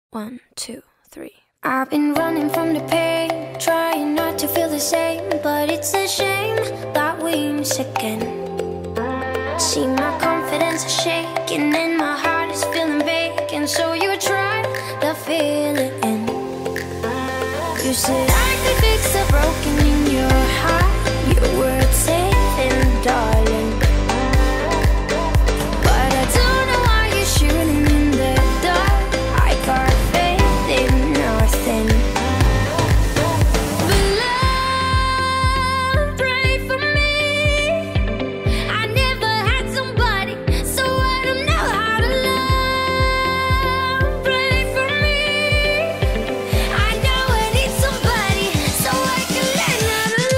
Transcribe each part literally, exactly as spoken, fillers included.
One, two, three. I've been running from the pain, trying not to feel the same, but it's a shame that we miss again. See, my confidence is shaking and my heart is feeling vacant, so you try to fill it in. You said I could fix the broken in your heart, your words safe and darling, but I don't know why you're shooting in the dark. I got faith in nothing, but love, pray for me. I never had somebody, so I don't know how to love. Pray for me. I know I need somebody, so I can learn how to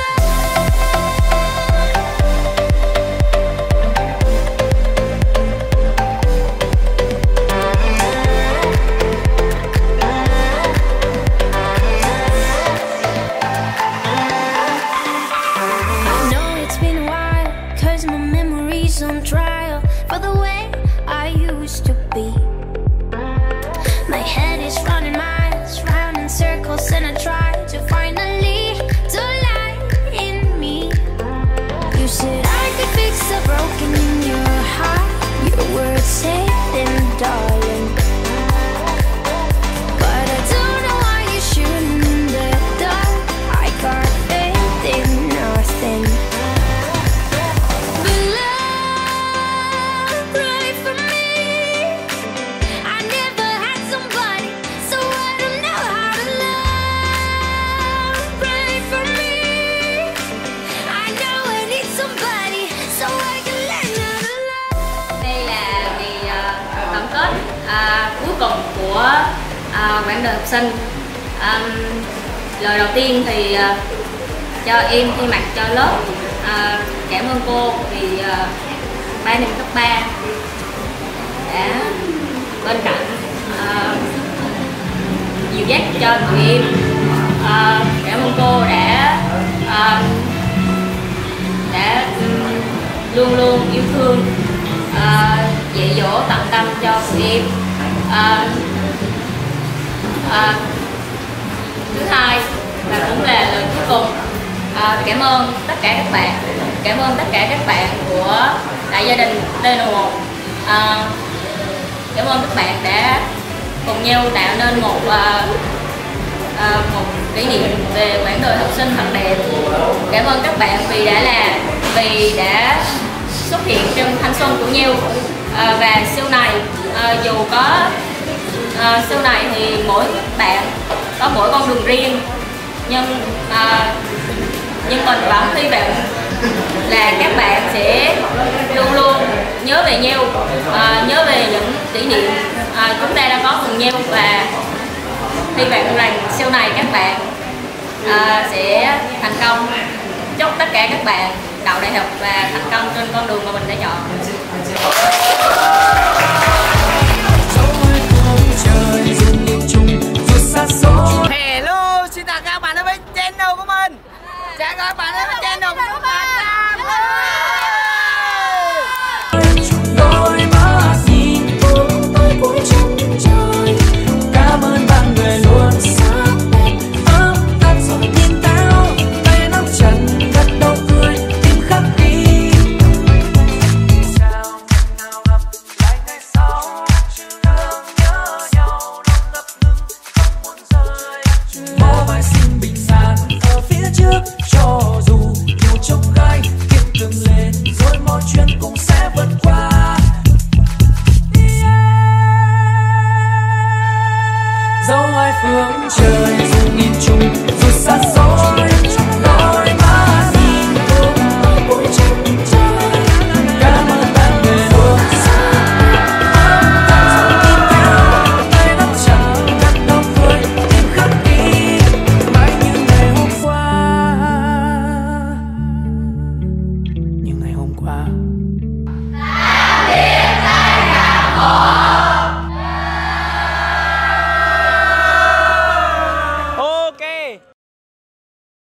I know it's been a while, cause my memory's on trial for the way I used to be. My head is running miles, round in circles, and I try to find a little light in me. You said I could fix the broken in your heart, your words safe and darling, but I don't know why you're shooting in the dark. I got faith in nothing, but love, pray for me. I never had somebody, so I don't know how to love. Pray for me. I know I need somebody, so I can learn how to love. Đây là ngày à, tổng kết à, cuối cùng của à, quãng đời học sinh. À, lời đầu tiên thì à, cho em thay mặt cho lớp à, cảm ơn cô vì à, ba năm cấp ba đã bên cạnh à, dìu dắt cho tụi em. À, cảm ơn cô đã à, đã ừm, luôn luôn yêu thương, à, dạy dỗ tận tâm cho tụi em. À, à, thứ hai và cũng là lời cuối cùng, à, cảm ơn tất cả các bạn, cảm ơn tất cả các bạn của đại gia đình T N một. À, cảm ơn các bạn đã cùng nhau tạo nên một à, à, một kỷ niệm về quãng đời học sinh thật đẹp. Cảm ơn các bạn vì đã là vì đã xuất hiện trong thanh xuân của nhau. À, và sau này à, dù có à, sau này thì mỗi bạn có mỗi con đường riêng, nhưng à, nhưng mình vẫn hy vọng là các bạn sẽ luôn luôn nhớ về nhau, à, nhớ về những kỷ niệm à, chúng ta đã có cùng nhau, và hy vọng rằng sau này các bạn à, sẽ thành công. Chúc tất cả các bạn đậu đại học và thành công trên con đường mà mình đã chọn. Hello, xin chào các bạn đến với channel của mình. Chào các bạn đến với channel của chúng ta. Đôi mắt nhìn cùng tôi cuối chân trời. Cảm ơn bạn người luôn sát bên, ấm áp rồi nhìn tao, tay nắm chặt gật đầu cười tim khắc ghi. Sao nào gặp lại ngày sau, thương nhớ nhau đông ngập ngừng không muốn rời. Mơ mãi xin bình an ở phía trước, cho dù nhiều trông gai kiếp từng lên rồi mọi chuyện cũng sẽ vượt qua. Dẫu hai phương trời dù nghìn trùng dù xa xôi, đôi mắt nhìn cùng tôi cuối chân trời. Cảm ơn bạn người luôn sát bên, ấm áp rồi nhìn theo, tay nắm chặt gật đầu cười tim khắc ghi mãi như ngày hôm qua, như ngày hôm qua.